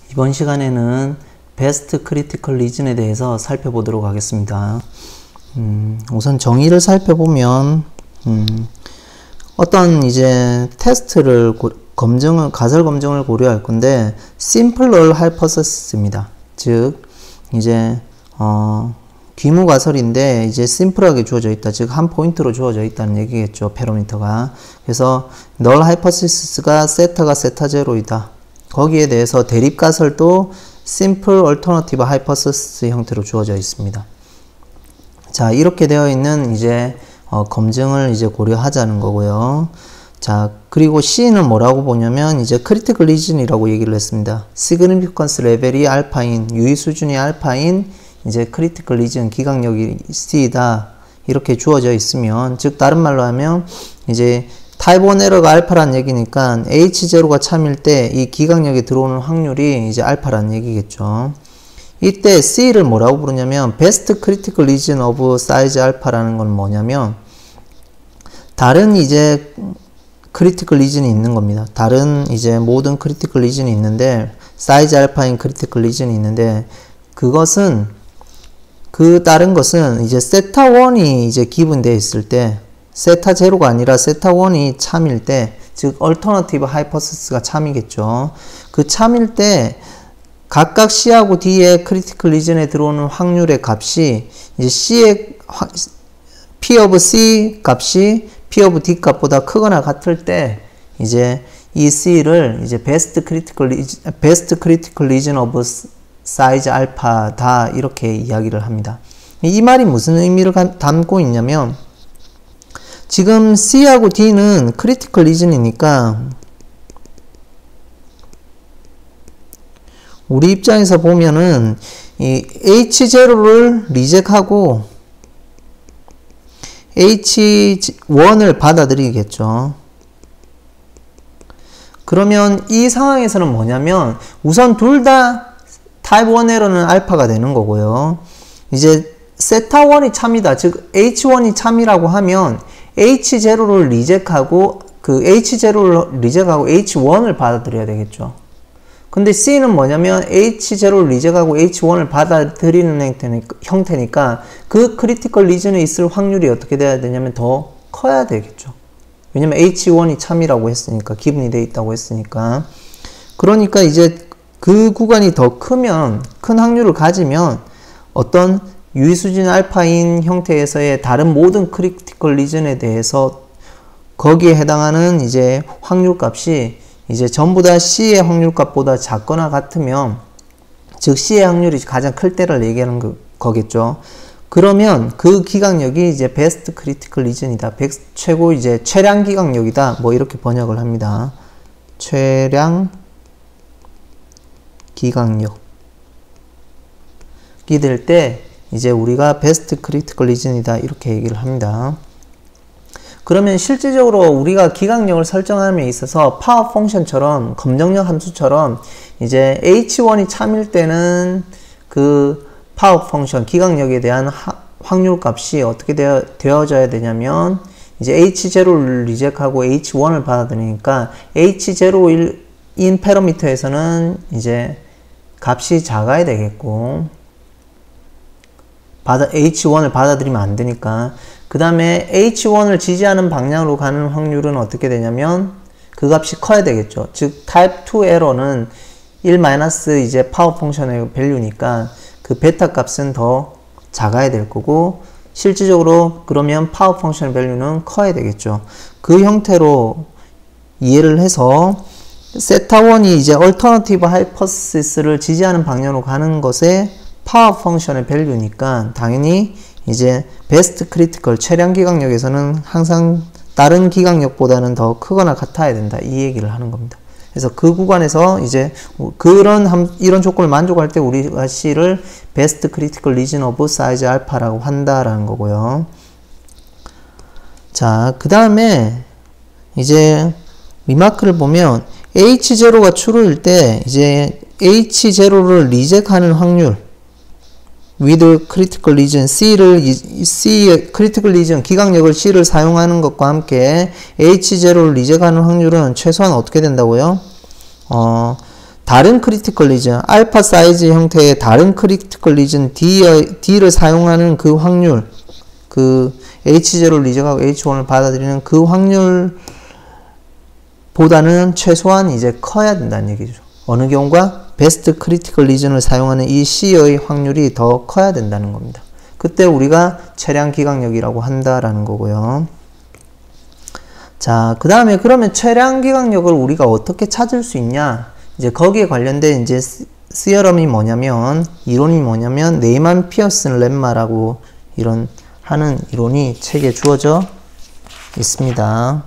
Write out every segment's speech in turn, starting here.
이번 시간에는 베스트 크리티컬 리전에 대해서 살펴보도록 하겠습니다. 우선 정의를 살펴보면 어떤 이제 테스트를 가설 검증을 고려할 건데 simple null hypothesis입니다. 즉 이제 귀무 가설인데 이제 심플하게 주어져 있다. 즉 한 포인트로 주어져 있다는 얘기겠죠. 패러미터가. 그래서 null hypothesis가 세타가 세타 제로이다. 거기에 대해서 대립 가설도 simple alternative hypothesis 형태로 주어져 있습니다. 자, 이렇게 되어 있는 이제 검증을 이제 고려하자는 거고요. 자, 그리고 C는 뭐라고 보냐면 이제 critical region이라고 얘기를 했습니다. significance 레벨이 알파인, 유의 수준이 알파인 이제 critical region 기각력이 C다. 이렇게 주어져 있으면, 즉 다른 말로 하면 이제 타입 1 에러가 알파란 얘기니까 H0가 참일 때 이 기각력에 들어오는 확률이 이제 알파란 얘기겠죠. 이때 C를 뭐라고 부르냐면 best critical region of size alpha라는 건 뭐냐면 다른 이제 critical region이 있는 겁니다. 다른 이제 모든 critical region이 있는데 size alpha인 critical region이 있는데 다른 것은 이제 세타 1이 이제 기분되어 있을 때 세타 제로가 아니라 세타 1이 참일 때, 즉 얼터너티브 하이퍼시스가 참이겠죠. 그 참일 때 각각 C하고 D의 크리티컬 리전에 들어오는 확률의 값이 이제 C의 P of C 값이 P of D 값보다 크거나 같을 때 이제 이 C를 이제 베스트 크리티컬 리전 오브 사이즈 알파다 이렇게 이야기를 합니다. 이 말이 무슨 의미를 담고 있냐면 지금 C하고 D는 크리티컬 리전이니까 우리 입장에서 보면은 이 H0를 리젝하고 H1을 받아들이겠죠. 그러면 이 상황에서는 뭐냐면 우선 둘 다 타입 1 에러는 알파가 되는 거고요. 이제 세타 1이 참이다. 즉 H1이 참이라고 하면 H0를 리젝하고 H1을 받아들여야 되겠죠. 근데 C는 뭐냐면 H0를 리젝하고 H1을 받아들이는 형태니까 그 크리티컬 리전에 있을 확률이 어떻게 돼야 되냐면 더 커야 되겠죠. 왜냐면 H1이 참이라고 했으니까, 기분이 돼 있다고 했으니까. 그러니까 이제 그 구간이 더 크면, 큰 확률을 가지면 어떤 유의수준 알파인 형태에서의 다른 모든 크리티컬 리전에 대해서 거기에 해당하는 이제 확률값이 이제 전부 다 C의 확률값보다 작거나 같으면, 즉 C의 확률이 가장 클 때를 얘기하는 거겠죠. 그러면 그 기각력이 이제 베스트 크리티컬 리전이다. 최고 이제 최량 기각력이다. 뭐 이렇게 번역을 합니다. 최량 기각력이 될 때 이제 우리가 베스트 크리티컬 리전이다 이렇게 얘기를 합니다. 그러면 실질적으로 우리가 기각력을 설정함에 있어서 파워 펑션처럼, 검정력 함수처럼 이제 H1이 참일 때는 그 파워 펑션, 기각력에 대한 확률 값이 어떻게 되어져야 되냐면 이제 H0를 리젝하고 H1을 받아들이니까 H0인 패러미터에서는 이제 값이 작아야 되겠고 H1을 받아들이면 안 되니까. 그 다음에 H1을 지지하는 방향으로 가는 확률은 어떻게 되냐면 그 값이 커야 되겠죠. 즉 타입 2 에러는 1 마이너스 이제 파워 펑션의 밸류니까 그 베타 값은 더 작아야 될 거고, 실질적으로 그러면 파워 펑션 밸류는 커야 되겠죠. 그 형태로 이해를 해서 세타 1이 이제 얼터너티브 하이퍼시스를 지지하는 방향으로 가는 것에 파워 펑션의 밸류니까 당연히 이제 베스트 크리티컬 최량 기각력에서는 항상 다른 기각력보다는 더 크거나 같아야 된다. 이 얘기를 하는 겁니다. 그래서 그 구간에서 이제 이런 조건을 만족할 때 우리가 C를 베스트 크리티컬 리전 오브 사이즈 알파라고 한다라는 거고요. 자, 그 다음에 이제 리마크를 보면 H0가 true일 때 이제 H0를 리젝하는 확률 with critical region C의 critical region 기각력을 C를 사용하는 것과 함께 H0를 리젝하는 확률은 최소한 어떻게 된다고요? 다른 크리티컬 리전, 알파 사이즈 형태의 다른 크리티컬 리전 D를 사용하는 그 확률, 그 H0를 리젝하고 H1을 받아들이는 그 확률보다는 최소한 이제 커야 된다는 얘기죠. 어느 경우가 베스트 크리티컬 리전을 사용하는 이 C의 확률이 더 커야 된다는 겁니다. 그때 우리가 최량 기강력이라고 한다라는 거고요. 자, 그 다음에 그러면 최량 기강력을 우리가 어떻게 찾을 수 있냐? 이제 거기에 관련된 이제 시어럼이 뭐냐면, 이론이 뭐냐면, 네이만 피어슨 렘마라고 하는 이론이 책에 주어져 있습니다.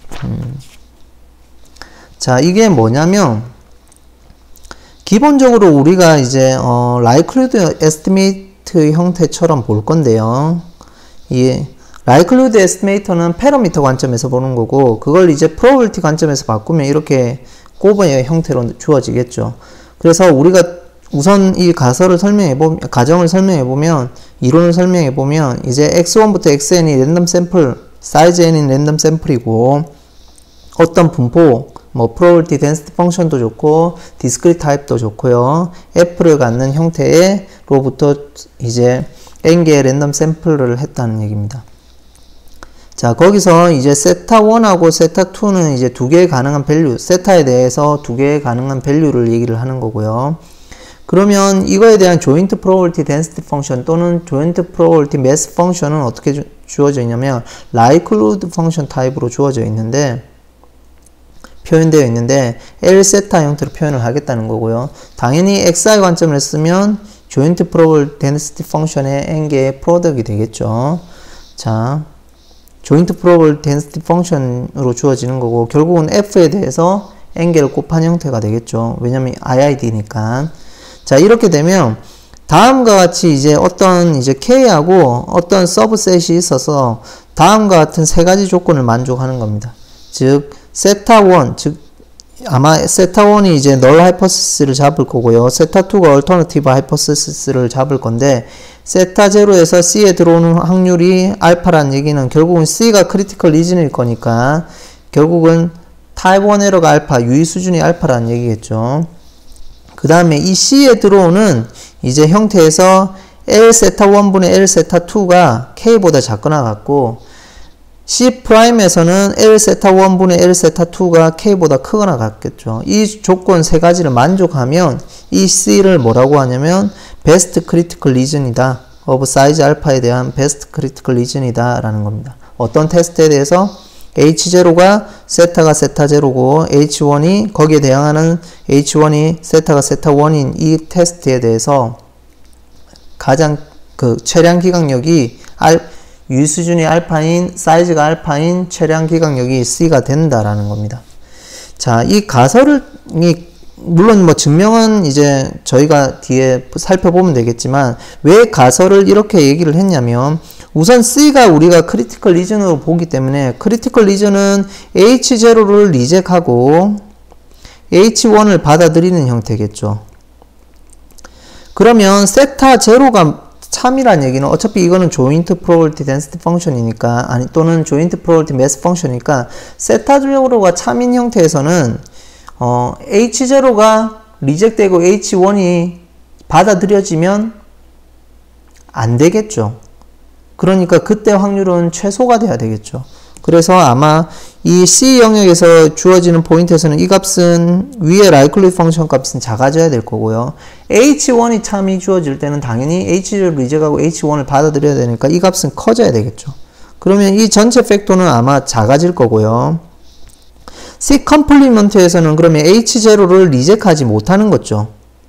자, 이게 뭐냐면, 기본적으로 우리가 이제, likelihood estimate 형태처럼 볼 건데요. 이 likelihood estimate는 패러미터 관점에서 보는 거고, 그걸 이제 probability 관점에서 바꾸면 이렇게 꼽의 형태로 주어지겠죠. 그래서 우리가 우선 이 가정을 설명해보면, 이론을 설명해보면, 이제 x1부터 xn이 랜덤 샘플, 사이즈 n인 랜덤 샘플이고, 어떤 분포, 뭐, probability density 펑션도 좋고, discrete type도 좋고요. f를 갖는 형태로부터 이제 n개의 랜덤 샘플을 했다는 얘기입니다. 자, 거기서 이제 세타1하고 세타2는 이제 두 개의 가능한 밸류, 세타에 대해서 두 개의 가능한 밸류를 얘기를 하는 거고요. 그러면 이거에 대한 joint probability density function 또는 joint probability mass function은 어떻게 주어져 있냐면 likelihood function 타입으로 주어져 있는데, 표현되어 있는데 L 세타 형태로 표현을 하겠다는 거고요. 당연히 XI 관점을 쓰면 joint probability density function의 n개의 프로덕이 되겠죠. 자, joint probability density function으로 주어지는 거고, 결국은 F에 대해서 n개를 곱한 형태가 되겠죠. 왜냐면 IID니까. 자, 이렇게 되면 다음과 같이 이제 어떤 이제 K하고 어떤 서브셋이 있어서 다음과 같은 세 가지 조건을 만족하는 겁니다. 즉, 세타1, 즉, 아마 세타1이 이제 널 하이포시스를 잡을 거고요. 세타2가 얼터너티브 하이포시스를 잡을 건데, 세타0에서 C에 들어오는 확률이 알파란 얘기는 결국은 C가 크리티컬 리전일 거니까, 결국은 타입 1 에러가 알파, 유의 수준이 알파라는 얘기겠죠. 그 다음에 이 C에 들어오는 이제 형태에서 L 세타1분의 L 세타2가 K보다 작거나 같고, C'에서는 L 세타1분의 L 세타2가 K보다 크거나 같겠죠. 이 조건 세 가지를 만족하면 이 C를 뭐라고 하냐면 Best Critical Region이다. of size 알파에 대한 Best Critical Region이다 라는 겁니다. 어떤 테스트에 대해서? H0가 세타가 세타0고 H1이 거기에 대항하는 H1이 세타가 세타1인 이 테스트에 대해서 가장 그 최량 기강력이 유의 수준이 알파인, 사이즈가 알파인 최량 기강력이 C가 된다라는 겁니다. 자, 이 가설을, 물론 뭐 증명은 이제 저희가 뒤에 살펴보면 되겠지만, 왜 가설을 이렇게 얘기를 했냐면, 우선 C가 우리가 크리티컬 리전으로 보기 때문에, 크리티컬 리전은 H0를 리젝하고 H1을 받아들이는 형태겠죠. 그러면 세타 0가 참이란 얘기는 어차피 이거는 joint probability density function이니까, 또는 joint probability mass function이니까, 세타0가 참인 형태에서는, H0가 리젝되고 H1이 받아들여지면 안 되겠죠. 그러니까 그때 확률은 최소가 돼야 되겠죠. 그래서 아마 이 C 영역에서 주어지는 포인트에서는 이 값은 위에 likelihood function 값은 작아져야 될 거고요. H1이 참이 주어질 때는 당연히 H0를 리젝하고 H1을 받아들여야 되니까 이 값은 커져야 되겠죠. 그러면 이 전체 팩터는 아마 작아질 거고요. C 컴플리먼트에서는 그러면 H0를 리젝하지 못하는 거죠.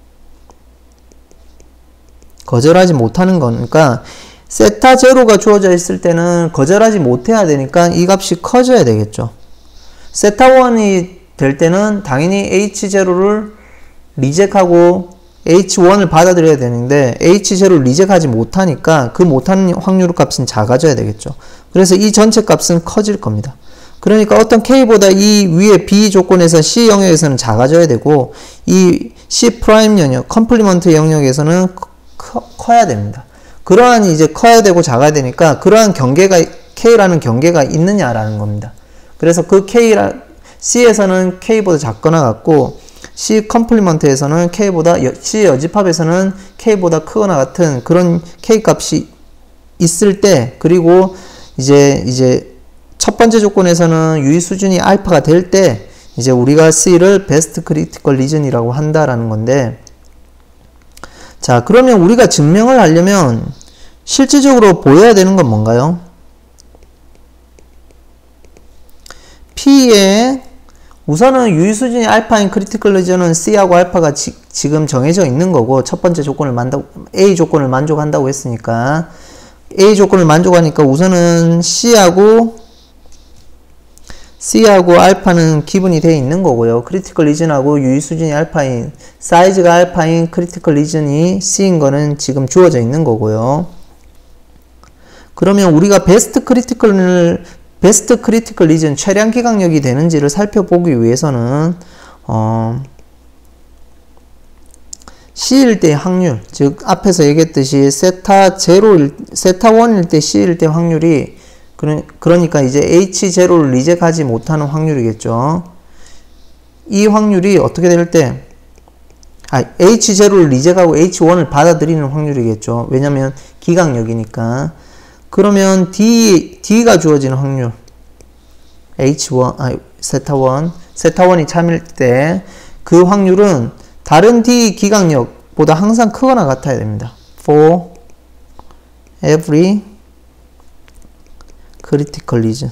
거절하지 못하는 거니까 세타 0가 주어져 있을 때는 거절하지 못해야 되니까 이 값이 커져야 되겠죠. 세타 1이 될 때는 당연히 H0를 리젝하고 H1을 받아들여야 되는데 H0를 리젝하지 못하니까 그 못하는 확률 값은 작아져야 되겠죠. 그래서 이 전체 값은 커질 겁니다. 그러니까 어떤 K보다 이 위에 B 조건에서 C 영역에서는 작아져야 되고 이 C 프라임 영역, 컴플리먼트 영역에서는 커야 됩니다. 그러한 이제 커야 되고 작아야 되니까 그러한 경계가 K라는 경계가 있느냐라는 겁니다. 그래서 그 C에서는 K보다 작거나 같고 C 컴플리먼트에서는 K보다, C 여집합에서는 K보다 크거나 같은 그런 K 값이 있을 때, 그리고 이제 첫 번째 조건에서는 유의 수준이 알파가 될 때, 이제 우리가 C를 베스트 크리티컬 리전이라고 한다라는 건데, 자, 그러면 우리가 증명을 하려면 실질적으로 보여야 되는 건 뭔가요? P의 우선은 유의 수준이 알파인 크리티컬 리전은 C하고 알파가 지금 정해져 있는 거고, 첫 번째 조건을 A 조건을 만족한다고 했으니까, A 조건을 만족하니까 우선은 C하고 알파는 기본이 되어 있는 거고요. 크리티컬 리전하고 유의 수준이 알파인, 사이즈가 알파인 크리티컬 리전이 C인 거는 지금 주어져 있는 거고요. 그러면 우리가 베스트 크리티컬 리전, 최량 기강력이 되는지를 살펴보기 위해서는, C일 때의 확률, 즉, 앞에서 얘기했듯이, 세타 1일 때 C일 때 확률이, 그러니까 이제 H0를 리젝하지 못하는 확률이겠죠. 이 확률이 어떻게 될 때, H0를 리젝하고 H1을 받아들이는 확률이겠죠. 왜냐면 기강력이니까. 그러면 D가 주어지는 확률, 세타1이 참일 때 그 확률은 다른 D 기강력보다 항상 크거나 같아야 됩니다. For every critical region.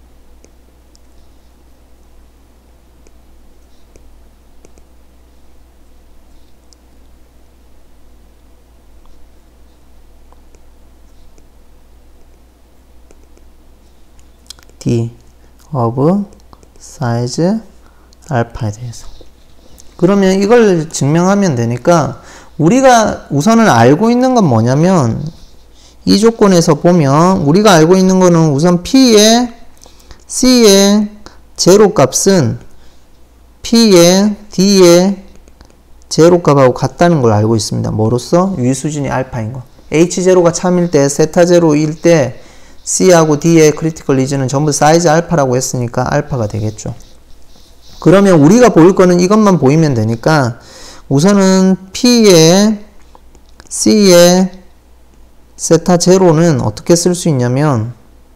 D of size 알파에 대해서. 그러면 이걸 증명하면 되니까 우리가 우선은 알고 있는 건 뭐냐면, 이 조건에서 보면 우리가 알고 있는 거는 우선 P의 C의 제로 값은 P의 D의 제로 값하고 같다는 걸 알고 있습니다. 뭐로써? 유의 수준이 알파인 거. H0가 참일 때, 세타 제로일 때 C하고 D의 크리티컬 리전은 전부 사이즈 알파라고 했으니까 알파가 되겠죠. 그러면 우리가 보일 거는 이것만 보이면 되니까 우선은 P의 C의 세타 제로는 어떻게 쓸 수 있냐면,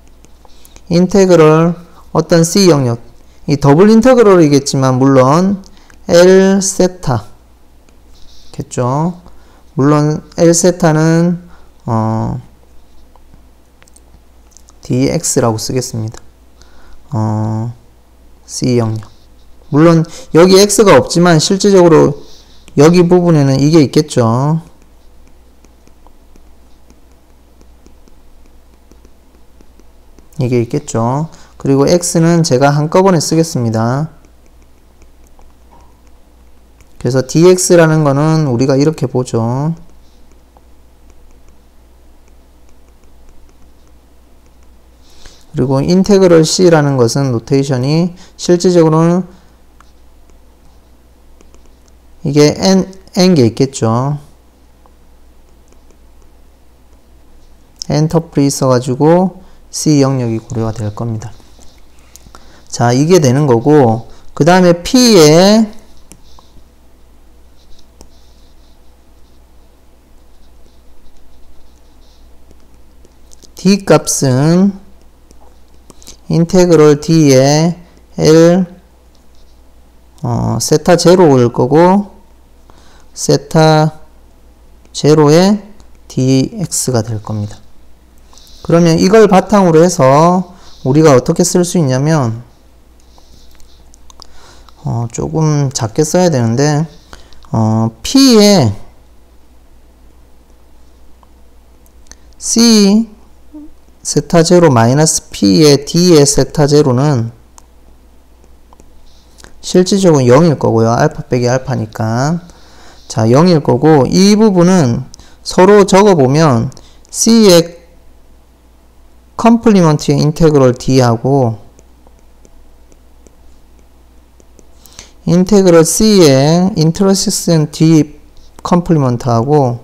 인테그럴 어떤 C 영역, 이 더블 인테그럴이겠지만 물론 L 세타 겠죠. 물론 L 세타는 dx라고 쓰겠습니다. C 영역. 물론 여기 x가 없지만 실질적으로 여기 부분에는 이게 있겠죠. 이게 있겠죠. 그리고 x는 제가 한꺼번에 쓰겠습니다. 그래서 dx라는 거는 우리가 이렇게 보죠. 그리고 인테그럴 c라는 것은 노테이션이 실질적으로는 이게 n게 있겠죠. n 터플이 있어가지고 C 영역이 고려가 될 겁니다. 자, 이게 되는 거고, 그 다음에 P의 D 값은 인테그럴 D의 L 세타 제로일 거고, 세타 제로의 dx가 될 겁니다. 그러면 이걸 바탕으로 해서 우리가 어떻게 쓸 수 있냐면, 조금 작게 써야 되는데, P의 C 세타 제로 마이너스 P의 D의 세타 제로는 실질적으로 0일 거고요. 알파 빼기 알파니까. 자, 0일 거고, 이 부분은 서로 적어보면 C의 컴플리먼트의 인테그럴 D하고 인테그럴 C의 인터섹션 D 컴플리먼트하고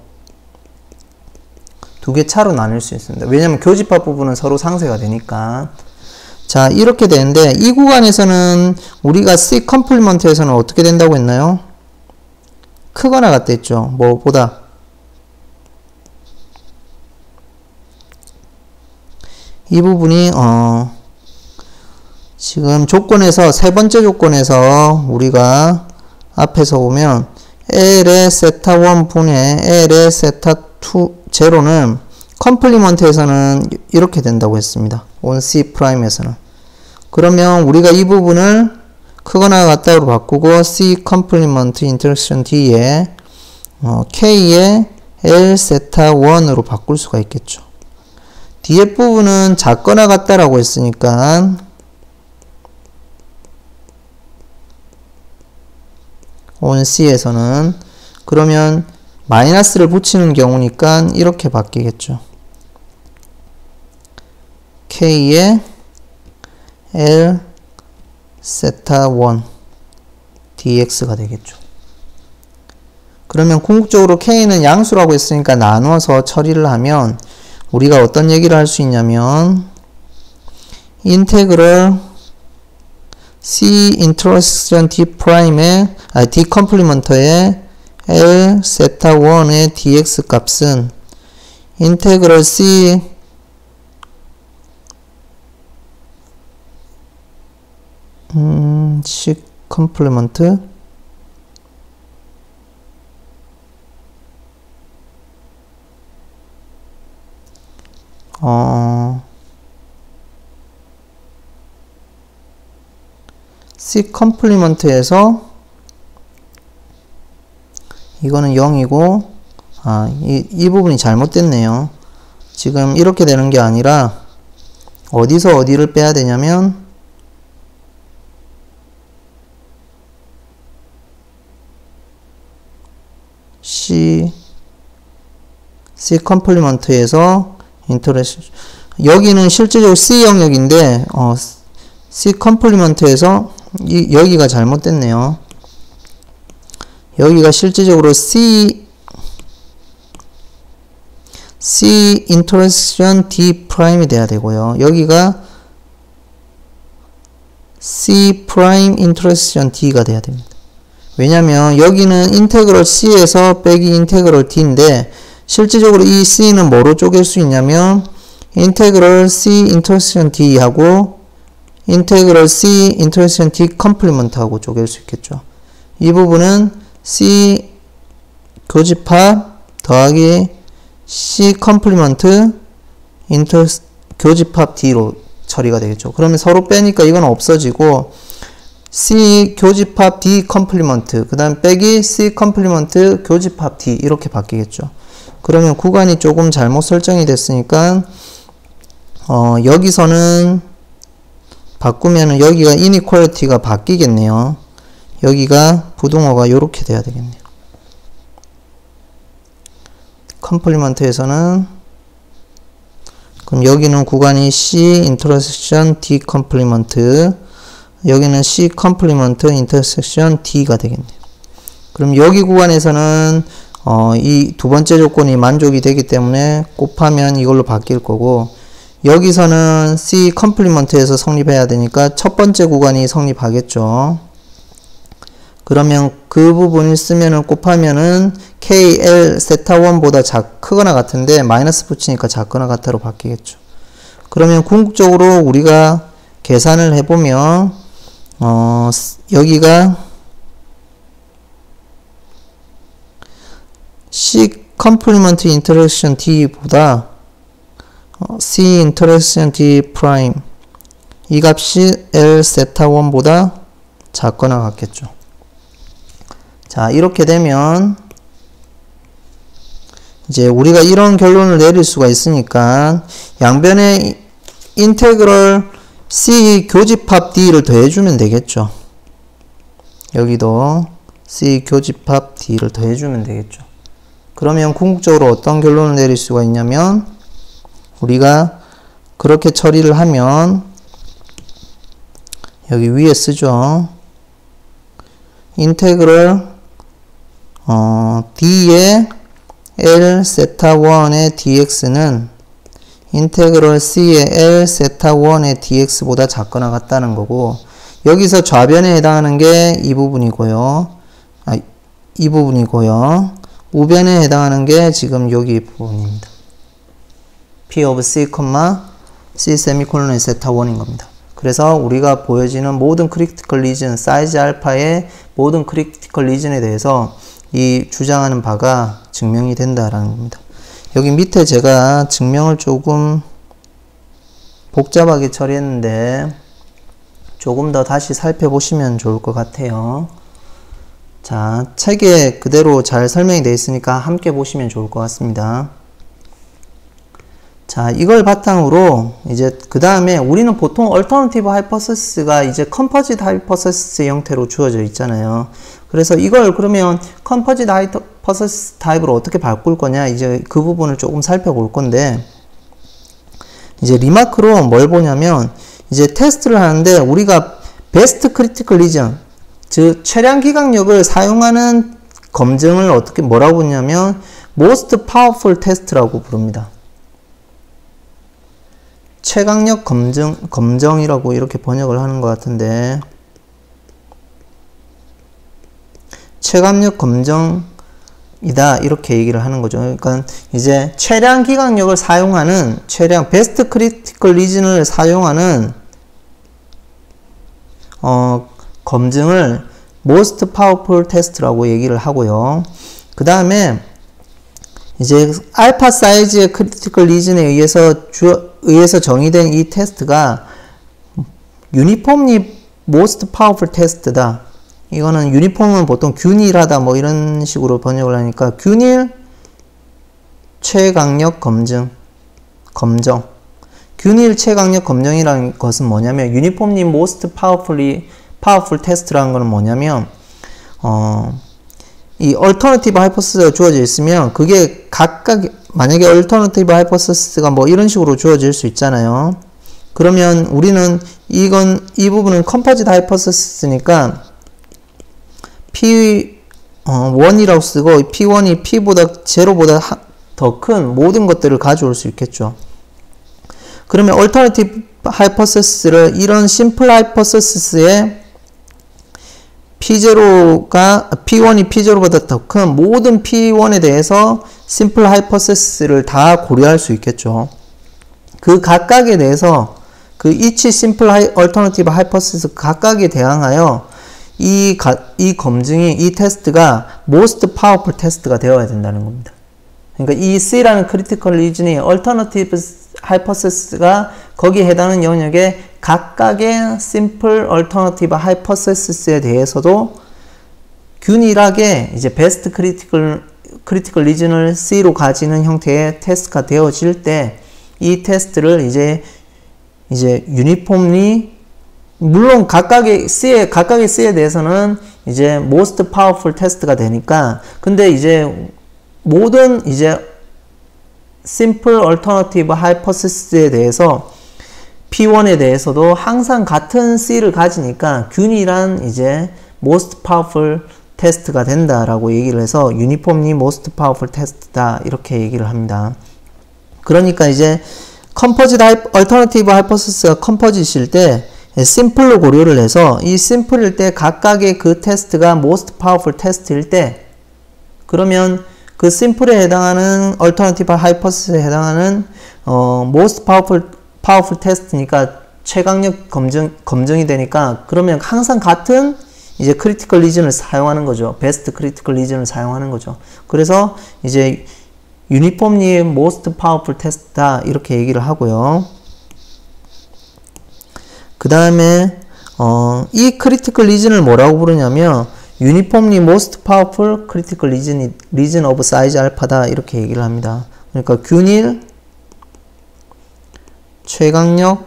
두 개 차로 나눌 수 있습니다. 왜냐면 교집합 부분은 서로 상쇄가 되니까. 자, 이렇게 되는데 이 구간에서는 우리가 C 컴플리먼트에서는 어떻게 된다고 했나요? 크거나 같다 했죠. 뭐보다. 이 부분이 지금 조건에서 세 번째 조건에서 우리가 앞에서 보면 L의 세타 1 분의 L의 세타 2 제로는 컴플리먼트에서는 이렇게 된다고 했습니다. on C'에서는. 그러면 우리가 이 부분을 크거나 같다로 바꾸고 C 컴플리먼트 인터랙션 D에 K의 L 세타 1으로 바꿀 수가 있겠죠. 뒤에 부분은 작거나 같다라고 했으니까 on C에서는 그러면 마이너스를 붙이는 경우니까 이렇게 바뀌겠죠. K의 L 세타 1 dx가 되겠죠. 그러면 궁극적으로 K는 양수라고 했으니까 나누어서 처리를 하면 우리가 어떤 얘기를 할 수 있냐면 인테그럴 C 인터랙션 D 프라임의 D 컴플리먼터의 L 세타 1의 dx 값은 인테그럴 C C 컴플리먼트 C 컴플리먼트에서 이거는 0이고 이 부분이 잘못됐네요. 지금 이렇게 되는 게 아니라 어디서 어디를 빼야 되냐면 C 컴플리먼트에서 인터랙션 여기는 실제적으로 C 영역인데 C 컴플리먼트에서 여기가 잘못됐네요. 여기가 실제적으로 C 인터랙션 D 프라임이 돼야 되고요. 여기가 C 프라임 인터랙션 D가 돼야 됩니다. 왜냐면 여기는 인테그럴 C에서 빼기 인테그럴 D인데 실질적으로 이 C는 뭐로 쪼갤 수 있냐면 인테그럴 C 인터랙션 D 하고 인테그럴 C 인터랙션 D 컴플리먼트 하고 쪼갤 수 있겠죠. 이 부분은 C 교집합 더하기 C 컴플리먼트 교집합 D로 처리가 되겠죠. 그러면 서로 빼니까 이건 없어지고 C 교집합 D 컴플리먼트 그 다음 빼기 C 컴플리먼트 교집합 D 이렇게 바뀌겠죠. 그러면 구간이 조금 잘못 설정이 됐으니까 여기서는 바꾸면은 여기가 이니퀄리티가 바뀌겠네요. 여기가 부등호가 이렇게 돼야 되겠네요. 컴플리먼트에서는 그럼 여기는 구간이 C 인터섹션 D 컴플리먼트 여기는 C 컴플리먼트 인터섹션 D가 되겠네요. 그럼 여기 구간에서는 이 두 번째 조건이 만족이 되기 때문에 곱하면 이걸로 바뀔 거고 여기서는 C 컴플리먼트에서 성립해야 되니까 첫 번째 구간이 성립하겠죠. 그러면 그 부분을 쓰면은 곱하면은 KL 세타 1보다 크거나 같은데 마이너스 붙이니까 작거나 같아로 바뀌겠죠. 그러면 궁극적으로 우리가 계산을 해보면 여기가 C 컴플리먼트 인터랙션 D보다 C 인터랙션 D 프라임 이 값이 L 세타 1보다 작거나 같겠죠. 자, 이렇게 되면 이제 우리가 이런 결론을 내릴 수가 있으니까 양변에 인테그럴 C 교집합 D를 더해주면 되겠죠. 여기도 C 교집합 D를 더해주면 되겠죠. 그러면 궁극적으로 어떤 결론을 내릴 수가 있냐면 우리가 그렇게 처리를 하면 여기 위에 쓰죠. 인테그럴 D의 L 세타 1의 dx는 인테그럴 C의 L 세타 1의 dx보다 작거나 같다는 거고 여기서 좌변에 해당하는 게 이 부분이고요. 이 부분이고요. 우변에 해당하는 게 지금 여기 부분입니다. P of C, C 세미콜론 세타 1인 겁니다. 그래서 우리가 보여지는 모든 크리티컬 리전, 사이즈 알파의 모든 크리티컬 리전에 대해서 이 주장하는 바가 증명이 된다라는 겁니다. 여기 밑에 제가 증명을 조금 복잡하게 처리했는데 조금 더 다시 살펴보시면 좋을 것 같아요. 자, 책에 그대로 잘 설명이 되어 있으니까 함께 보시면 좋을 것 같습니다. 자, 이걸 바탕으로 이제 그 다음에 우리는 보통 얼터너티브 하이포시스가 이제 컴포짓 하이포시스 형태로 주어져 있잖아요. 그래서 이걸 그러면 컴포짓 하이포시스 타입으로 어떻게 바꿀 거냐, 이제 그 부분을 조금 살펴볼 건데, 이제 리마크로 뭘 보냐면, 이제 테스트를 하는데 우리가 베스트 크리티컬 리전, 즉 최량 기각력을 사용하는 검증을 어떻게 뭐라고 부르냐면 most powerful test라고 부릅니다. 최강력 검정이라고 이렇게 번역을 하는 것 같은데, 최강력 검정이다 이렇게 얘기를 하는 거죠. 그러니까 이제 최량 기각력을 사용하는 베스트 크리티컬 리전을 사용하는 검증을 most powerful test라고 얘기를 하고요. 그 다음에 이제 알파 사이즈의 크리티컬 리전에 의해서 정의된 이 테스트가 uniformly most powerful test다. 이거는 유니폼은 보통 균일하다 뭐 이런 식으로 번역을 하니까 균일 최강력 검정. 균일 최강력 검정이라는 것은 뭐냐면 uniformly most powerful test라는 것은 뭐냐면 이 얼터너티브 하이포시스가 주어져 있으면 그게 각각 만약에 얼터너티브 하이포시스가 뭐 이런 식으로 주어질 수 있잖아요. 그러면 우리는 이 부분은 컴포짓 하이포시스니까 P1이라고 쓰고 P1이 P보다 제로보다 더 큰 모든 것들을 가져올 수 있겠죠. 그러면 얼터너티브 하이포시스를 이런 심플 하이포시스에 P1이 P0보다 더 큰 모든 P1에 대해서 심플 하이포시스를 다 고려할 수 있겠죠. 그 각각에 대해서 그 each simple alternative hypothesis 각각에 대항하여 이 검증이, 이 테스트가 most powerful 테스트가 되어야 된다는 겁니다. 그러니까 이 C라는 critical region이 alternative hypothesis가 거기에 해당하는 영역에 각각의 simple alternative hypothesis에 대해서도 균일하게 이제 best critical region을 C로 가지는 형태의 테스트가 되어질 때 이 테스트를 이제 uniformly 물론 각각의 C에 대해서는 이제 most powerful 테스트가 되니까 근데 이제 모든 이제 simple alternative hypothesis에 대해서 P1에 대해서도 항상 같은 C를 가지니까 균일한 이제 most powerful 테스트가 된다라고 얘기를 해서 uniformly most powerful 테스트다 이렇게 얘기를 합니다. 그러니까 이제 composite alternative hypothesis가 composite일 때 심플로 고려를 해서 이 심플일 때 각각의 그 테스트가 most powerful 테스트일 때 그러면 그 심플에 해당하는 alternative hypothesis에 해당하는 most powerful 테스트니까 최강력 검증이 되니까 그러면 항상 같은 이제 critical region을 사용하는 거죠. best critical region을 사용하는 거죠. 그래서 이제 uniformly most powerful test다 이렇게 얘기를 하고요. 그 다음에 이 critical region을 뭐라고 부르냐면 uniformly most powerful critical region of size alpha다 이렇게 얘기를 합니다. 그러니까 균일 최강력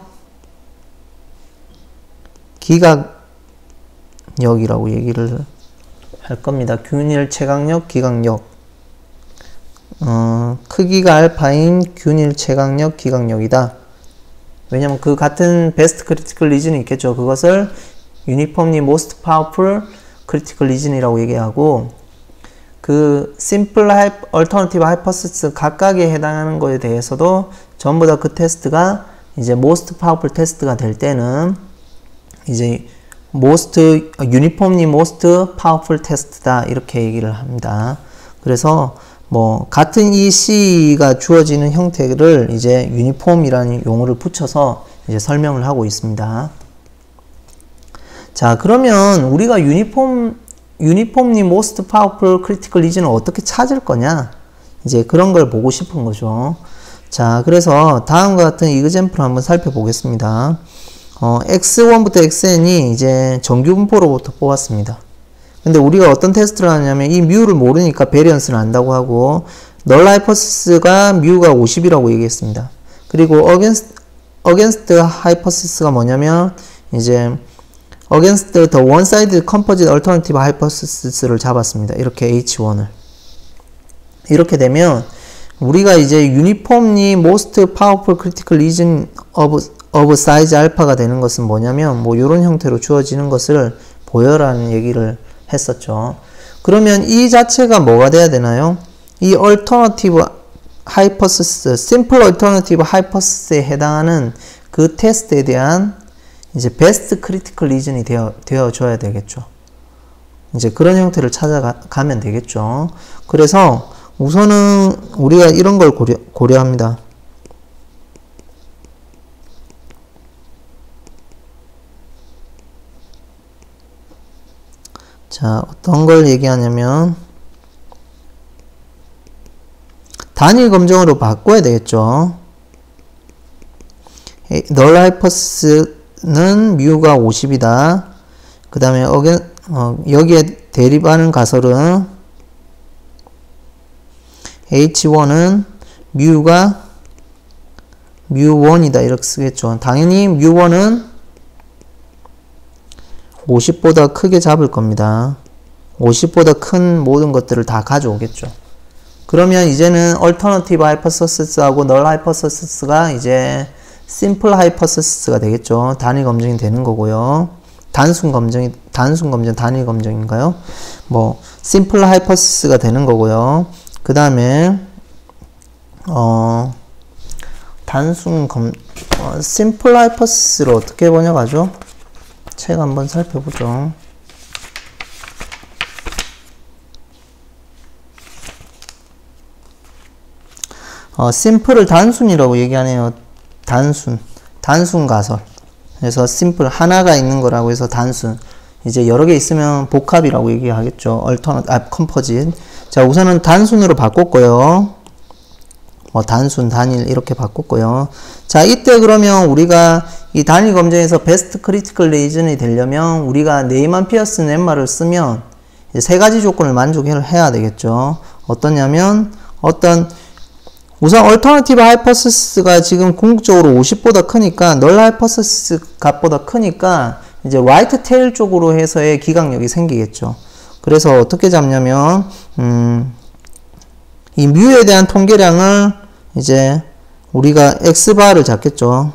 기각력이라고 얘기를 할 겁니다. 균일 최강력 기각력 크기가 알파인 균일 최강력 기각력이다. 왜냐면 그 같은 베스트 크리티컬 리전이 있겠죠. 그것을 uniformly most powerful critical region이라고 얘기하고 그 simple alternative hypothesis 각각에 해당하는 것에 대해서도 전부 다 그 테스트가 이제 most powerful 테스트가 될 때는 이제 uniformly most powerful test다 이렇게 얘기를 합니다. 그래서 뭐 같은 이 C가 주어지는 형태를 이제 uniform이라는 용어를 붙여서 이제 설명을 하고 있습니다. 자, 그러면 우리가 uniformly most powerful critical region을 어떻게 찾을 거냐? 이제 그런 걸 보고 싶은 거죠. 자, 그래서 다음과 같은 example을 한번 살펴보겠습니다. x1부터 xn이 이제 정규 분포로부터 뽑았습니다. 근데 우리가 어떤 테스트를 하냐면 이 뮤를 모르니까 베리언스를 안다고 하고 널 하이퍼시스가 뮤가 50이라고 얘기했습니다. 그리고 against 하이퍼시스가 뭐냐면 이제 against the one-sided composite alternative hypothesis를 잡았습니다. 이렇게 H1을. 이렇게 되면 우리가 이제 uniformly most powerful critical region of size alpha가 되는 것은 뭐냐면 뭐 이런 형태로 주어지는 것을 보여라는 얘기를 했었죠. 그러면 이 자체가 뭐가 돼야 되나요? 이 alternative hypothesis, simple alternative hypothesis에 해당하는 그 테스트에 대한 이제 best critical region이 되어줘야 되겠죠. 이제 그런 형태를 찾아가면 되겠죠. 그래서 우선은 우리가 이런 걸 고려합니다. 자, 어떤 걸 얘기하냐면 단일 검정으로 바꿔야 되겠죠. 널 하이퍼시스는 뮤가 50이다. 그 다음에 여기에 대립하는 가설은 H1은 뮤가 뮤1이다 이렇게 쓰겠죠. 당연히 뮤1은 50보다 크게 잡을 겁니다. 50보다 큰 모든 것들을 다 가져오겠죠. 그러면 이제는 alternative hypothesis하고 null hypothesis가 이제 simple hypothesis가 되겠죠. 단일 검증이 되는 거고요. 단일 검증인가요? 뭐 simple hypothesis가 되는 거고요. 그 다음에 simple hypothesis를 어떻게 번역하죠? 책 한번 살펴보죠. simple을 단순이라고 얘기하네요. 단순 가설. 그래서 simple 하나가 있는 거라고 해서 단순. 이제 여러 개 있으면 복합이라고 얘기하겠죠. composite. 자, 우선은 단순으로 바꿨고요. 뭐 단순, 단일 이렇게 바꿨고요. 자, 이때 그러면 우리가 이 단일 검증에서 베스트 크리티컬 리전이 되려면 우리가 네이만 피어슨 엠마를 쓰면 이제 세 가지 조건을 만족해야 되겠죠. 어떠냐면 우선 얼터너티브 하이퍼시스가 지금 궁극적으로 50보다 크니까 널 하이퍼시스 값보다 크니까 이제 라이트 테일 쪽으로 해서의 기각력이 생기겠죠. 그래서 어떻게 잡냐면 이 뮤에 대한 통계량을 이제 우리가 x바를 잡겠죠.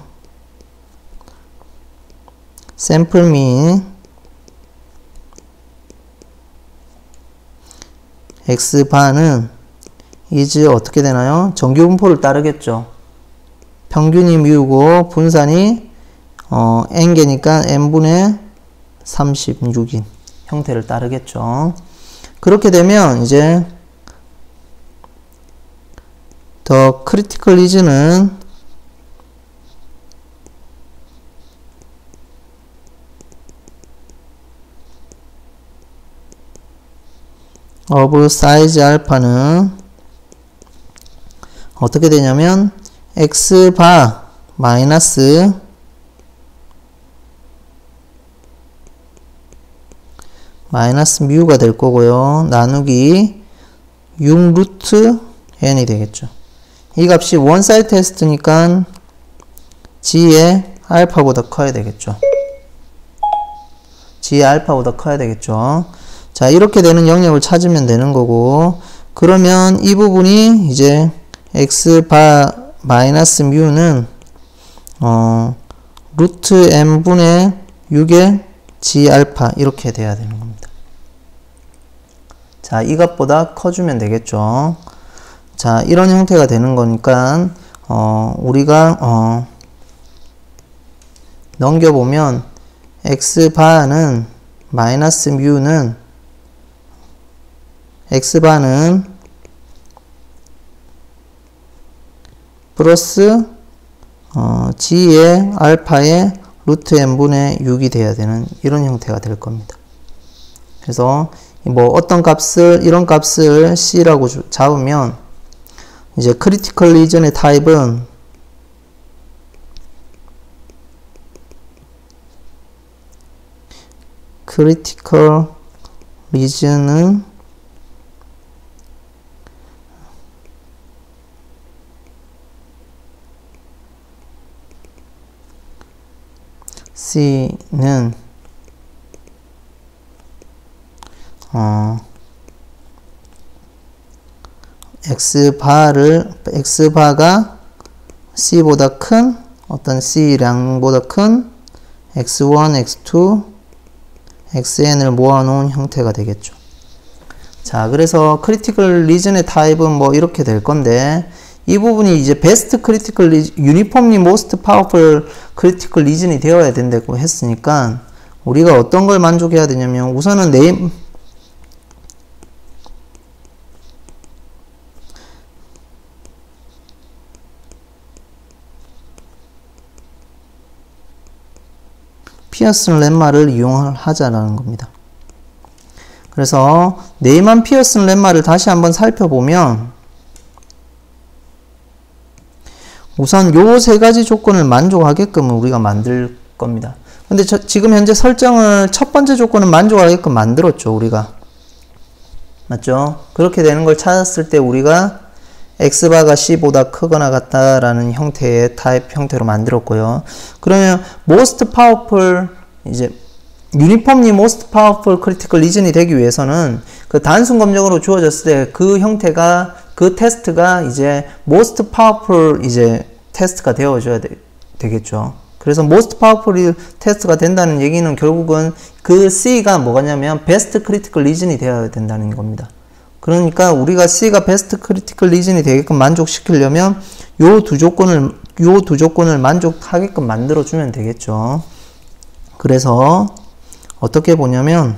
샘플 민 x바는 is 어떻게 되나요? 정규 분포를 따르겠죠. 평균이 뮤고 분산이 n개니까 n분의 36인 형태를 따르겠죠. 그렇게 되면 이제 더 크리티컬 리즈는 of size 알파는 어떻게 되냐면 x바 마이너스 뮤가 될 거고요. 나누기 6 루트 n이 되겠죠. 이 값이 원사이드 테스트니까 g의 알파보다 커야 되겠죠. g의 알파보다 커야 되겠죠. 자, 이렇게 되는 영역을 찾으면 되는 거고, 그러면 이 부분이 이제 x바 마이너스 뮤는 루트 n분의 6의 g 알파 이렇게 돼야 되는 겁니다. 자, 이 값보다 커주면 되겠죠. 자, 이런 형태가 되는 거니까 우리가 넘겨보면 x바는 마이너스 뮤는 x바는 플러스 g의 알파의 루트 n분의 6이 돼야 되는 이런 형태가 될 겁니다. 그래서 뭐 어떤 값을 이런 값을 c라고 잡으면 이제 크리티컬 리전의 타입은 크리티컬 리전은 C는 X바가 C보다 큰 어떤 C량보다 큰 X1, X2, XN을 모아놓은 형태가 되겠죠. 자, 그래서 크리티컬 리전의 타입은 뭐 이렇게 될 건데, 이 부분이 이제 베스트 크리티컬 리전, 유니폼리 모스트 파워풀 크리티컬 리전이 되어야 된다고 했으니까, 우리가 어떤 걸 만족해야 되냐면, 우선은 피어슨 렘마를 이용하자라는 겁니다. 그래서 네이만 피어슨 렘마를 다시 한번 살펴보면 우선 요 세 가지 조건을 만족하게끔 우리가 만들 겁니다. 근데 지금 현재 설정을 첫 번째 조건은 만족하게끔 만들었죠, 우리가. 맞죠? 그렇게 되는 걸 찾았을 때 우리가 x바가 c보다 크거나 같다라는 형태의 타입 형태로 만들었고요. 그러면 most powerful 이제 uniformly most powerful critical region이 되기 위해서는 그 단순 검정으로 주어졌을 때 그 형태가 그 테스트가 이제 most powerful 이제 테스트가 되어줘야 되겠죠. 그래서 most powerful 테스트가 된다는 얘기는 결국은 그 C가 뭐냐면 best critical region이 되어야 된다는 겁니다. 그러니까 우리가 C가 베스트 크리티컬 리전이 되게끔 만족시키려면 요 두 조건을 만족하게끔 만들어주면 되겠죠. 그래서 어떻게 보냐면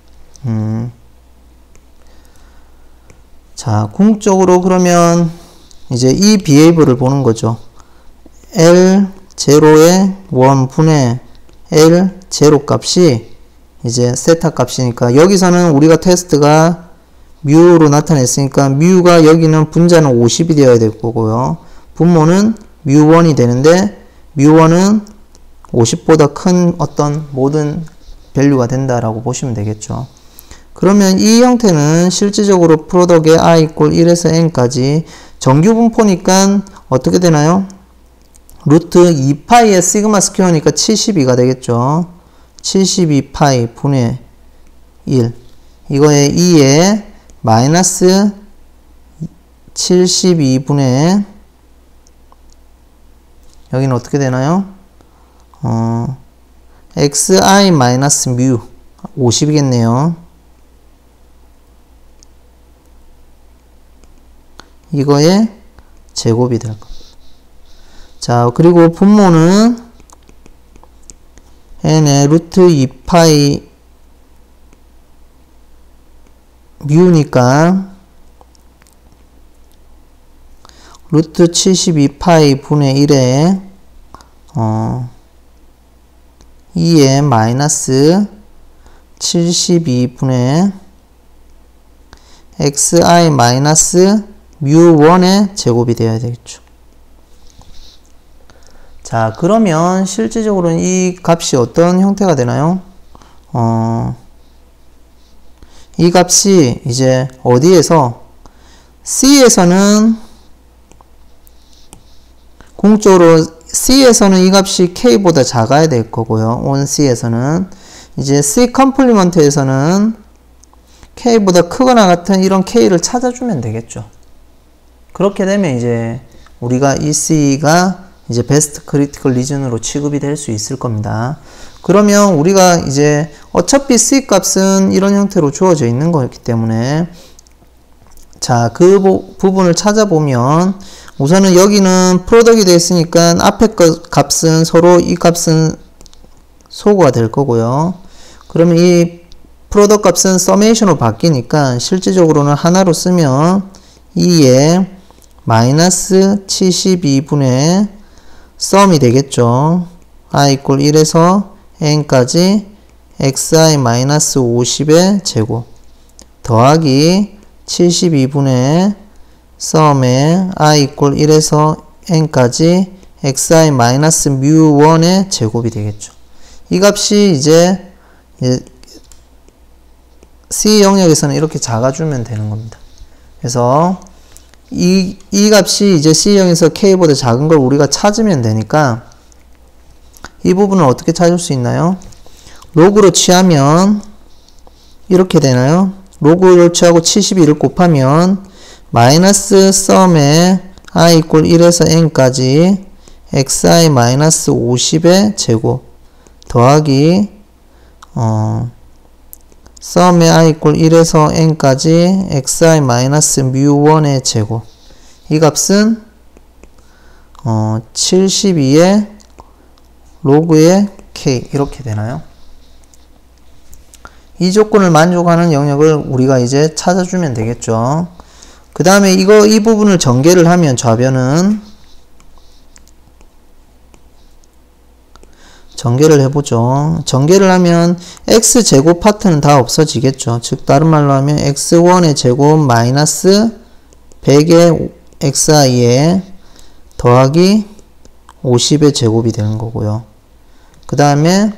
자, 궁극적으로 그러면 이제 이 비헤이브를 보는 거죠. L0의 1분의 L0 값이 이제 세타 값이니까 여기서는 우리가 테스트가 뮤로 나타냈으니까 뮤가 여기는 분자는 50이 되어야 될 거고요. 분모는 뮤1이 되는데 뮤1은 50보다 큰 어떤 모든 밸류가 된다라고 보시면 되겠죠. 그러면 이 형태는 실질적으로 프로덕의 i = 1에서 n까지 정규 분포니까 어떻게 되나요? 루트 2파이의 시그마 스퀘어니까 72가 되겠죠. 72파이 분의 1 이거에 2에 마이너스 72분의 여기는 어떻게 되나요? xi 마이너스 뮤 50이겠네요. 이거의 제곱이 될 겁니다. 자, 그리고 분모는 n의 루트 2파이 뮤니까 루트 72파이 분의 1에 2에 마이너스 72분의 xi 마이너스 뮤1의 제곱이 되어야 되겠죠. 자, 그러면 실질적으로는 이 값이 어떤 형태가 되나요? 이 값이 이제 어디에서 C에서는 궁극적으로 C에서는 이 값이 K보다 작아야 될 거고요. on C에서는 이제 C 컴플리먼트에서는 K보다 크거나 같은 이런 K를 찾아주면 되겠죠. 그렇게 되면 이제 우리가 이 C가 이제 베스트 크리티컬 리전으로 취급이 될 수 있을 겁니다. 그러면 우리가 이제 어차피 C 값은 이런 형태로 주어져 있는 거였기 때문에 자, 그 부분을 찾아보면 우선은 여기는 프로덕이 되어 있으니까 앞에 값은 서로 이 값은 소구가 될 거고요. 그러면 이 프로덕트 값은 서메이션으로 바뀌니까 실질적으로는 하나로 쓰면 2에 마이너스 72분의 썸이 되겠죠. i equal 1에서 n까지 xi 마이너스 50의 제곱 더하기 72분의 썸에 i equal 1에서 n까지 xi 마이너스 mu1의 제곱이 되겠죠. 이 값이 이제 C 영역에서는 이렇게 작아주면 되는 겁니다. 그래서 이 값이 이제 C형에서 K보다 작은 걸 우리가 찾으면 되니까 이 부분을 어떻게 찾을 수 있나요? 로그로 취하면 이렇게 되나요? 로그를 취하고 72를 곱하면 마이너스 썸에 i equal 1에서 n까지 xi 마이너스 50의 제곱 더하기 썸에 i equal 1에서 n까지 xi 마이너스 mu1의 제곱 이 값은 72의 로그의 k 이렇게 되나요? 이 조건을 만족하는 영역을 우리가 이제 찾아주면 되겠죠. 그 다음에 이 부분을 전개를 하면 좌변은 전개를 해보죠. 전개를 하면 x제곱 파트는 다 없어지겠죠. 즉 다른 말로 하면 x1의 제곱 마이너스 100의 xi에 더하기 50의 제곱이 되는 거고요. 그 다음에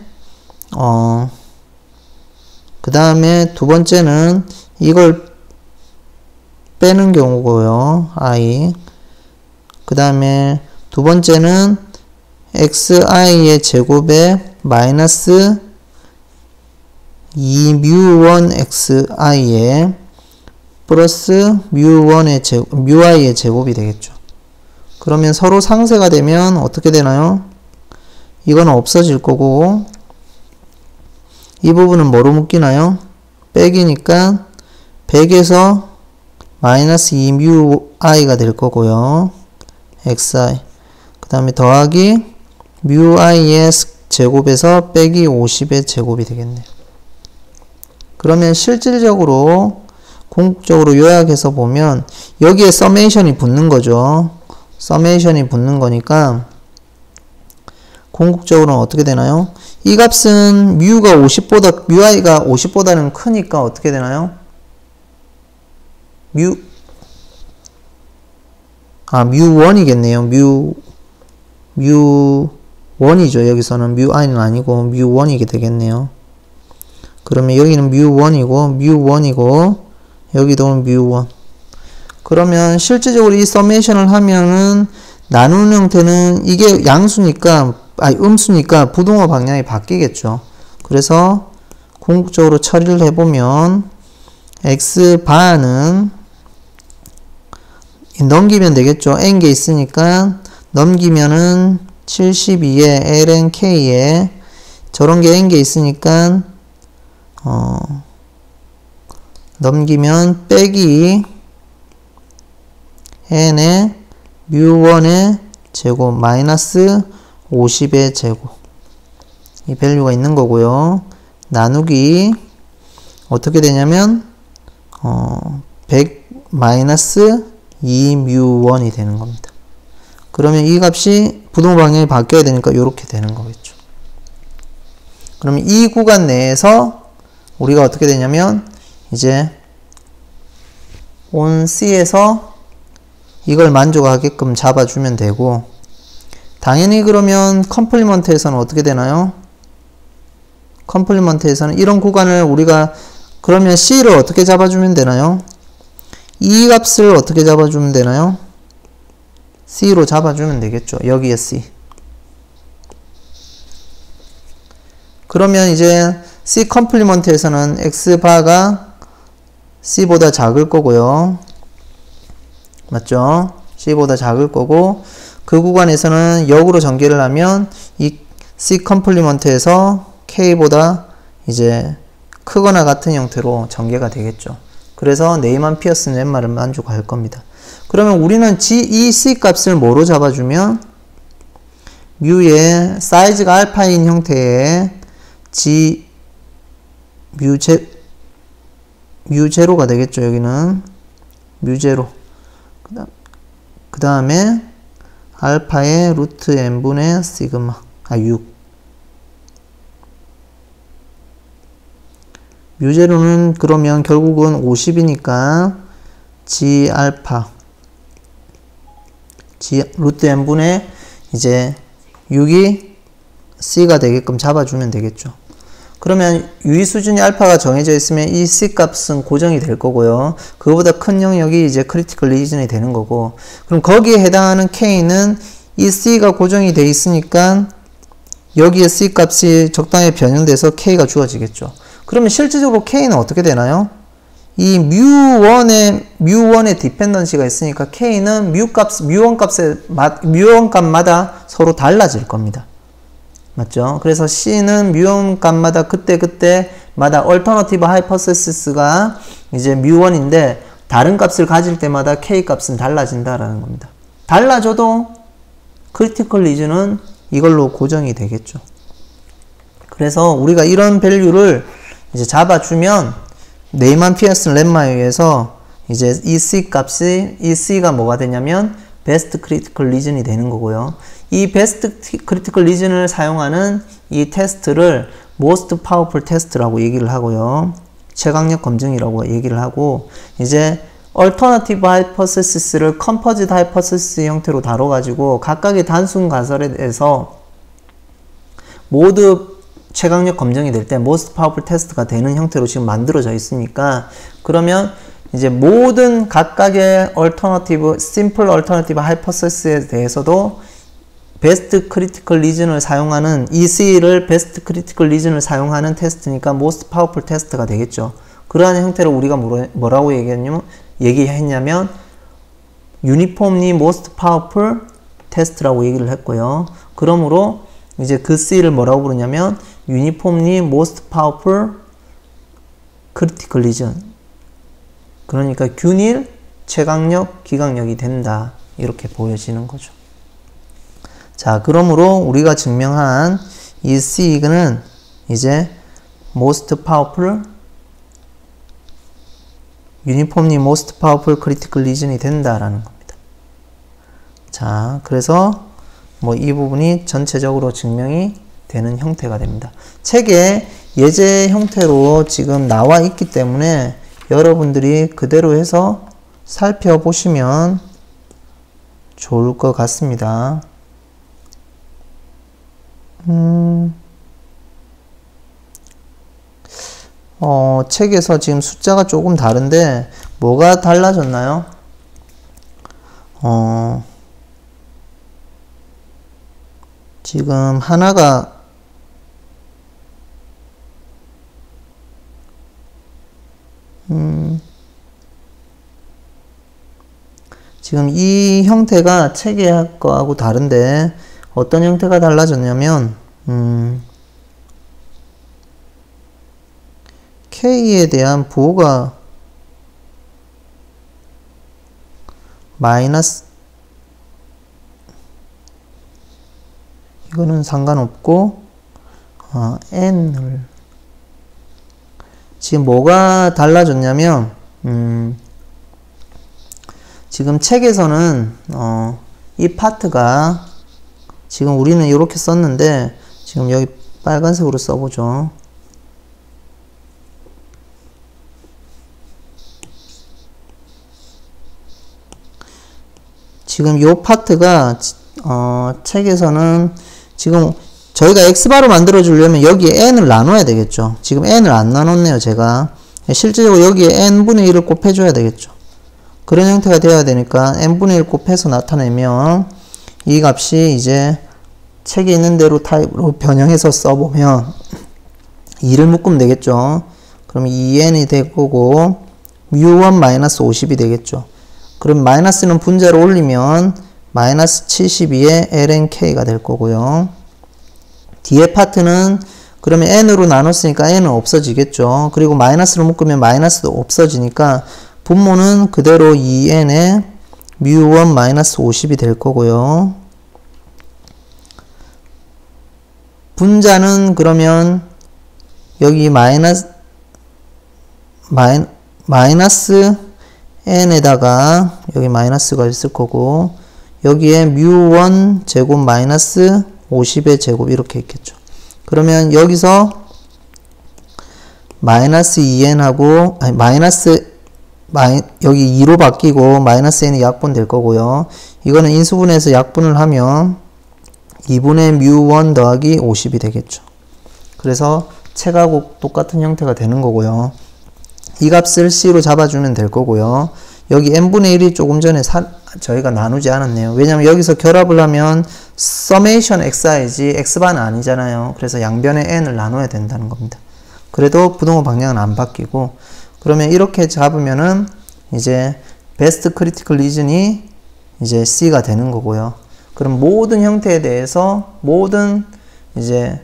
두 번째는 이걸 빼는 경우고요. i. 그 다음에 두 번째는 xi의 제곱에 마이너스 2mu1 xi에 플러스 mu1의 제곱, mui의 제곱이 되겠죠. 그러면 서로 상쇄가 되면 어떻게 되나요? 이건 없어질 거고 이 부분은 뭐로 묶이나요? 빼기니까 100에서 마이너스 2mui가 될 거고요. xi 그 다음에 더하기 mui의 제곱에서 빼기 50의 제곱이 되겠네요. 그러면 실질적으로 궁극적으로 요약해서 보면 여기에 서메이션이 붙는 거죠. 서메이션이 붙는 거니까 궁극적으로는 어떻게 되나요? 이 값은 mui가 50보다는 크니까 어떻게 되나요? mu1이겠네요. mu1이죠. 여기서는 mui는 아니고 mu1이게 되겠네요. 그러면 여기는 mu1이고 여기도 mu1. 그러면 실질적으로 이 서메이션을 하면은 나누는 형태는 이게 음수니까 부동호 방향이 바뀌겠죠. 그래서 궁극적으로 처리를 해보면 x바는 넘기면 되겠죠. n개 있으니까 넘기면은 72에 ln k에 저런 게 n개 있으니까 넘기면 빼기 n의 mu1의 제곱 마이너스 50의 제곱 이 밸류가 있는 거고요. 나누기 어떻게 되냐면 100 마이너스 2mu1이 되는 겁니다. 그러면 이 값이 부동 방향이 바뀌어야 되니까 이렇게 되는 거겠죠. 그러면 이 구간 내에서 우리가 어떻게 되냐면 이제 온 C에서 이걸 만족하게끔 잡아주면 되고 당연히 그러면 컴플리먼트에서는 어떻게 되나요? 컴플리먼트에서는 이런 구간을 우리가 그러면 C를 어떻게 잡아주면 되나요? 이 값을 어떻게 잡아주면 되나요? C로 잡아주면 되겠죠. 여기에 C. 그러면 이제 C 컴플리먼트에서는 X바가 C보다 작을 거고요. 맞죠? C보다 작을 거고 그 구간에서는 역으로 전개를 하면 이 C 컴플리먼트에서 K보다 이제 크거나 같은 형태로 전개가 되겠죠. 그래서 네이만 피어스는 웬만을 만족할 겁니다. 그러면 우리는 이 C 값을 뭐로 잡아주면 mu의 사이즈가 알파인 형태의 G 뮤제로가 되겠죠. 여기는 뮤제로. 그 다음에 알파의 루트 n분의 시그마 6. 뮤제로는 그러면 결국은 50이니까 G 알파 G 루트 n분의 이제 6이 C가 되게끔 잡아주면 되겠죠. 그러면 유의 수준이 알파가 정해져 있으면 이 C 값은 고정이 될 거고요. 그거보다 큰 영역이 이제 크리티컬 리전이 되는 거고, 그럼 거기에 해당하는 K는 이 C가 고정이 돼 있으니까 여기에 C 값이 적당히 변형돼서 K가 주어지겠죠. 그러면 실질적으로 K는 어떻게 되나요? 이 뮤1의 디펜던시가 있으니까 K는 뮤1 값마다 서로 달라질 겁니다. 맞죠? 그래서 C는 뮤1 값마다 그때마다 얼터너티브 하이퍼세시스가 이제 뮤1인데 다른 값을 가질 때마다 K 값은 달라진다라는 겁니다. 달라져도 크리티컬 리전은 이걸로 고정이 되겠죠. 그래서 우리가 이런 밸류를 이제 잡아주면 네이만 피어슨 렘마에 의해서 이제 이 C 값이 이 C가 뭐가 되냐면 베스트 크리티컬 리전이 되는 거고요. 이 베스트 크리티컬 리전을 사용하는 이 테스트를 most powerful test라고 얘기를 하고요. 최강력 검증이라고 얘기를 하고, 이제 alternative hypothesis를 composite hypothesis 형태로 다뤄가지고 각각의 단순 가설에 대해서 모두 최강력 검증이 될 때 most powerful test가 되는 형태로 지금 만들어져 있으니까, 그러면 이제 모든 각각의 alternative, simple alternative hypothesis에 대해서도 베스트 크리티컬 리전을 사용하는 EC를 베스트 크리티컬 리전을 사용하는 테스트니까 most powerful 테스트가 되겠죠. 그러한 형태로 우리가 뭐라고 얘기했냐면 uniformly most powerful 테스트라고 얘기를 했고요. 그러므로 이제 그 C를 뭐라고 부르냐면 uniformly most powerful critical region. 그러니까 균일, 최강력, 기강력이 된다. 이렇게 보여지는 거죠. 자, 그러므로 우리가 증명한 이 C는 이제 most powerful, uniformly most powerful critical region이 된다라는 겁니다. 자, 그래서 뭐 이 부분이 전체적으로 증명이 되는 형태가 됩니다. 책에 예제 형태로 지금 나와 있기 때문에 여러분들이 그대로 해서 살펴보시면 좋을 것 같습니다. 책에서 지금 숫자가 조금 다른데 뭐가 달라졌나요? 지금 하나가 지금 이 형태가 책의 거하고 다른데 어떤 형태가 달라졌냐면 K에 대한 부호가 마이너스, 이거는 상관없고 N을 지금 뭐가 달라졌냐면 지금 책에서는 이 파트가 지금 우리는 이렇게 썼는데 지금 여기 빨간색으로 써보죠. 지금 이 파트가 책에서는 지금 저희가 x바로 만들어 주려면 여기에 n을 나눠야 되겠죠. 지금 n을 안 나눴네요, 제가. 실제적으로 여기에 n분의 1을 곱해줘야 되겠죠. 그런 형태가 되어야 되니까 n분의 1 곱해서 나타내면 이 값이 이제 책에 있는 대로 타입으로 변형해서 써보면 2를 묶으면 되겠죠. 그럼 2n이 될 거고 뮤1 마이너스 50이 되겠죠. 그럼 마이너스는 분자로 올리면 마이너스 72의 lnk가 될 거고요. 뒤에 파트는 그러면 n으로 나눴으니까 n은 없어지겠죠. 그리고 마이너스로 묶으면 마이너스도 없어지니까 분모는 그대로 2n의 뮤1 마이너스 50이 될 거고요. 분자는 그러면 여기 마이너스 n에다가 여기 마이너스가 있을 거고 여기에 mu1 제곱 마이너스 50의 제곱 이렇게 있겠죠. 그러면 여기서 마이너스 2n하고 여기 2로 바뀌고 마이너스 n이 약분 될 거고요. 이거는 인수분해해서 약분을 하면 2분의 mu1 더하기 50이 되겠죠. 그래서 책하고 똑같은 형태가 되는 거고요. 이 값을 c로 잡아주면 될 거고요. 여기 n분의 1이 조금 전에 저희가 나누지 않았네요. 왜냐면 여기서 결합을 하면 summation xi지 x반은 아니잖아요. 그래서 양변의 n을 나눠야 된다는 겁니다. 그래도 부동호 방향은 안 바뀌고 그러면 이렇게 잡으면은 이제 best critical region이 이제 c가 되는 거고요. 그럼 모든 형태에 대해서 모든 이제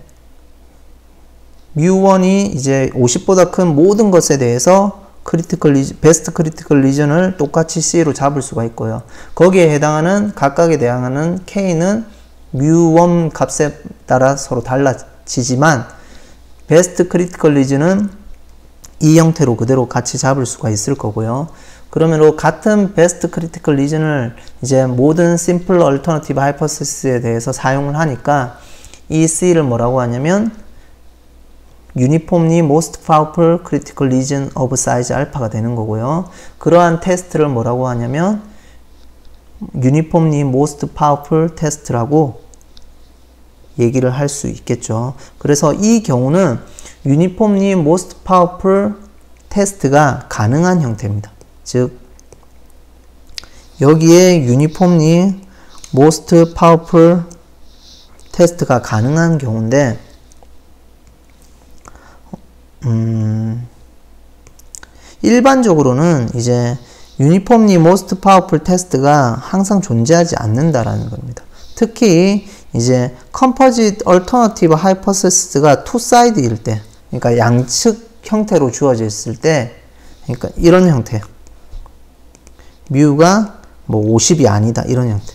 mu1이 이제 50보다 큰 모든 것에 대해서 베스트 크리티컬 리전을 똑같이 C로 잡을 수가 있고요. 거기에 해당하는 각각에 대항하는 K는 mu1 값에 따라 서로 달라지지만 베스트 크리티컬 리전은 이 형태로 그대로 같이 잡을 수가 있을 거고요. 그러면 같은 베스트 크리티컬 리전을 이제 모든 심플 얼터너티브 하이퍼시스에 대해서 사용을 하니까 이 C를 뭐라고 하냐면 uniformly most powerful critical region of size alpha가 되는 거고요. 그러한 테스트를 뭐라고 하냐면 uniformly most powerful test라고 얘기를 할 수 있겠죠. 그래서 이 경우는 uniformly most powerful test가 가능한 형태입니다. 즉 여기에 uniformly most powerful test가 가능한 경우인데 일반적으로는 이제 uniformly most powerful test가 항상 존재하지 않는다라는 겁니다. 특히 이제 composite alternative hypothesis가 two-side일 때, 그러니까 양측 형태로 주어져 있을 때, 그러니까 이런 형태, mu가 뭐 50이 아니다 이런 형태,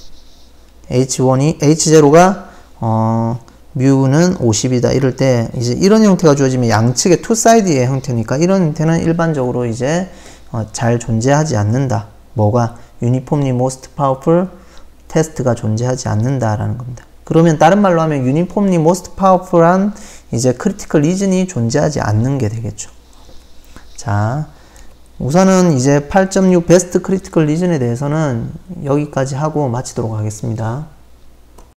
H0가 mu는 50이다 이럴 때 이제 이런 형태가 주어지면 양측의 투사이드의 형태니까 이런 형태는 일반적으로 이제 잘 존재하지 않는다. 뭐가? uniformly most powerful test가 존재하지 않는다라는 겁니다. 그러면 다른 말로 하면 uniformly most powerful한 이제 critical region이 존재하지 않는 게 되겠죠. 자, 우선은 이제 8.6 best critical region에 대해서는 여기까지 하고 마치도록 하겠습니다.